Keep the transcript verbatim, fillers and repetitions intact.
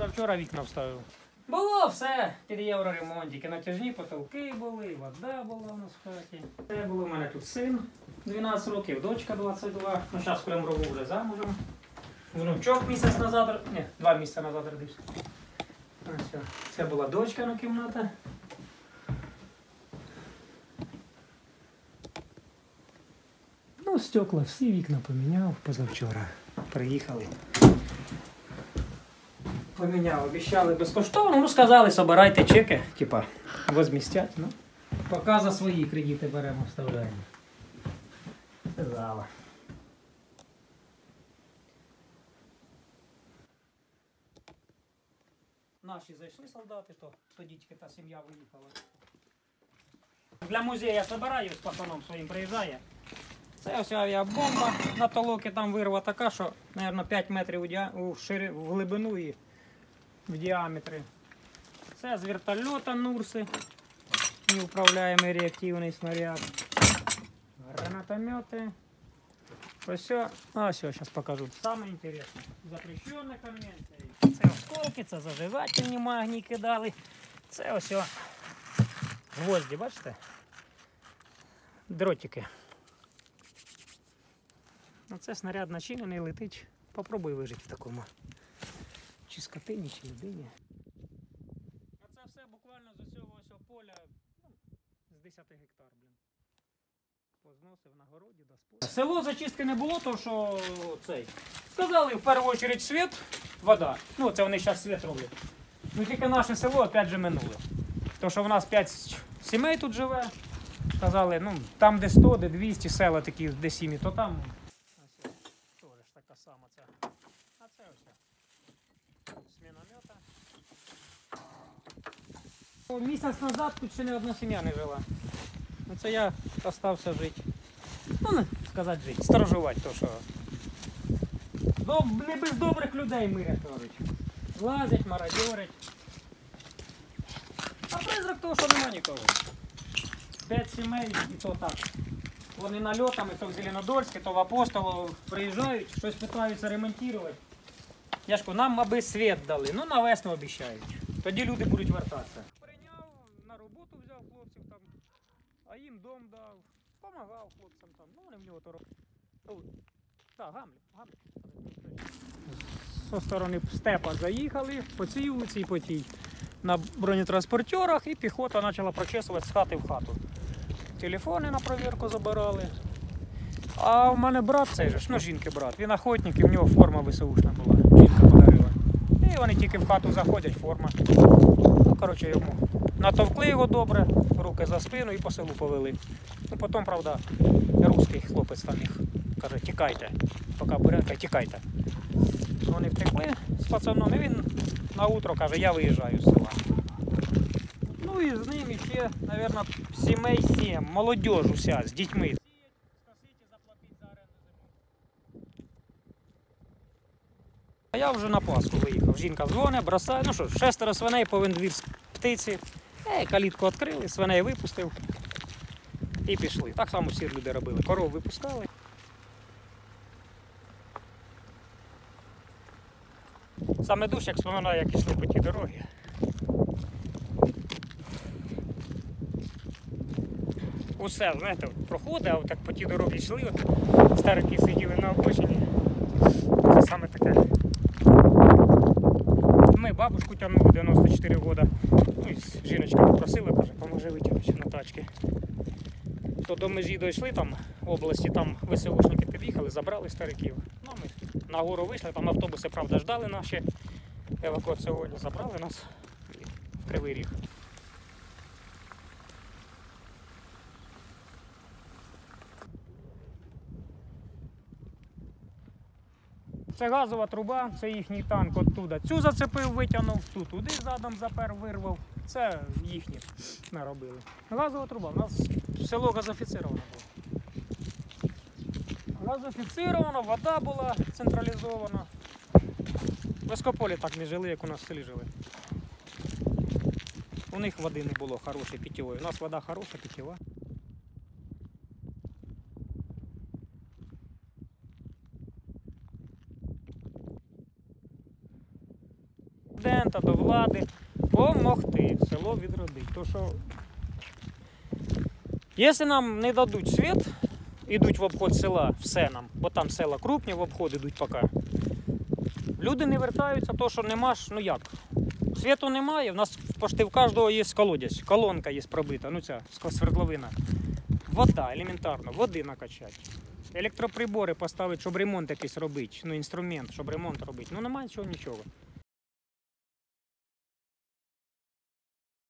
позавчора вікна вставив. Було все під євроремонт, тільки натяжні потолки були, вода була у нас в хаті. Це було у мене тут син дванадцять років, дочка двадцять два, ну зараз в Криму вже замужем. Внучок місяць назад, ні, два місяці назад родився. Ось, це була дочка на кімната. Ну, стекла всі, вікна поміняв позавчора. Приїхали. Поміняв, обіцяли безкоштовно, ну сказали, собирайте чеки, типа, возмістять, ну. Поки за свої кредити беремо, вставляємо. Сказала. Наші зайшли солдати, то тоді тільки та сім'я виїхала. Для музею я збираю, з пацаном своїм приїжджає. Це ось авіабомба на толоки, там вирва така, що, мабуть, п'ять метрів у, діа... у, шири... в глибину і в діаметрі. Це з вертольота Нурси, неуправляємий реактивний снаряд. Гранатомети. Ось все. А все, зараз покажу. Саме інтересне. Запрещена конвенція. Це осколки, це зажигательні магнії кидали. Це ось о, гвозді, бачите? Дротики. Оце снаряд начинений, летить. Попробуй вижити в такому. Чи скотині, чи людині. А це все буквально з усього ось поля, ну, з десяти гектар, блін. Позносив на городі до спорту. Село зачистки не було, то що цей. Сказали, в першу чергу світ, вода. Ну, це вони зараз світ роблять. Ну, тільки наше село опять же минуло. То, що в нас п'ять сімей тут живе. Сказали, ну, там де сто, де двісті села такі, де сім'ї, то там. Ось, теж така сама ця. А це ось. З міномета. Місяць назад тут ще не одна сім'я не жила. Це я залишився жити. Ну, не сказати жити, сторожувати то, що. Доб... Не без добрих людей мирять, кажуть. Лазять, мародьорять. А призрак того, що нема нікого. П'ять сімей і то так. Вони нальотами, то в Зеленодольське, то в Апостолово приїжджають, щось питаються ремонтувати. Я ж кажу, нам аби світ дали, ну на весну обіцяють. Тоді люди будуть вертатися. Прийняв, на роботу взяв хлопців там, а їм дом дав, допомагав хлопцям там, ну вони в нього то робили. Так, гамлі, гамлі. Зі сторони степа заїхали, по цій вулиці і по тій. На бронетранспортерах і піхота почала прочесувати з хати в хату. Телефони на провірку забирали. А в мене брат цей же, ну жінки брат, він охотник і в нього форма ВСУшна була, жінка подарила. І вони тільки в хату заходять, форма. Ну, коротше, йому натовкли його добре, руки за спину і по селу повели. Ну, потім, правда, русський хлопець там їх каже, тікайте, поки бурятка, тікайте. Вони втекли з пацаном, і він на утро каже, я виїжджаю з села. Ну і з ними ще, мабуть, сімей сім, молодіж уся, з дітьми. А я вже на Пасху виїхав. Жінка дзвонить, бросає, ну що, шестеро свиней, повинен двір з птиці. Е, калітку відкрили, свиней випустив і пішли. Так само всі люди робили. Коров випускали. Саме душ, як споминаю, як йшли по тій дорогі. Усе, знаєте, проходить, а так по тій дорогі йшли, от, старики сиділи на обочині. Це саме таке. Ми бабушку тягнули дев'яносто чотири роки. Ну, і жіночка попросила, каже, поможи витягнути на тачки. То до межі дійшли там в області, там ВСУшники під'їхали, забрали стариків. Ну, ми на гору вийшли, там автобуси, правда, ждали наші евакуаційні, забрали нас в Кривий Ріг. Це газова труба, це їхній танк оттуда. Цю зацепив, витягнув, ту туди задом запер, вирвав. Це їхні наробили. Газова труба. У нас село газофіцировано було. Газофіцировано, вода була централізована. В Ескополі так не жили, як у нас в селі жили. У них води не було хорошої питьової. У нас вода хороша, питьова. президента, до влади, помогти село відродити. То що, якщо нам не дадуть світ, ідуть в обход села, все нам, бо там села крупні, в обход ідуть поки. Люди не вертаються, то що нема ж, ну як, світу немає, в нас почти в кожного є колодязь, колонка є пробита, ну ця свердловина. Вода, елементарно, води накачати. Електроприбори поставити, щоб ремонт якийсь робити, ну інструмент, щоб ремонт робити. Ну немає чого нічого.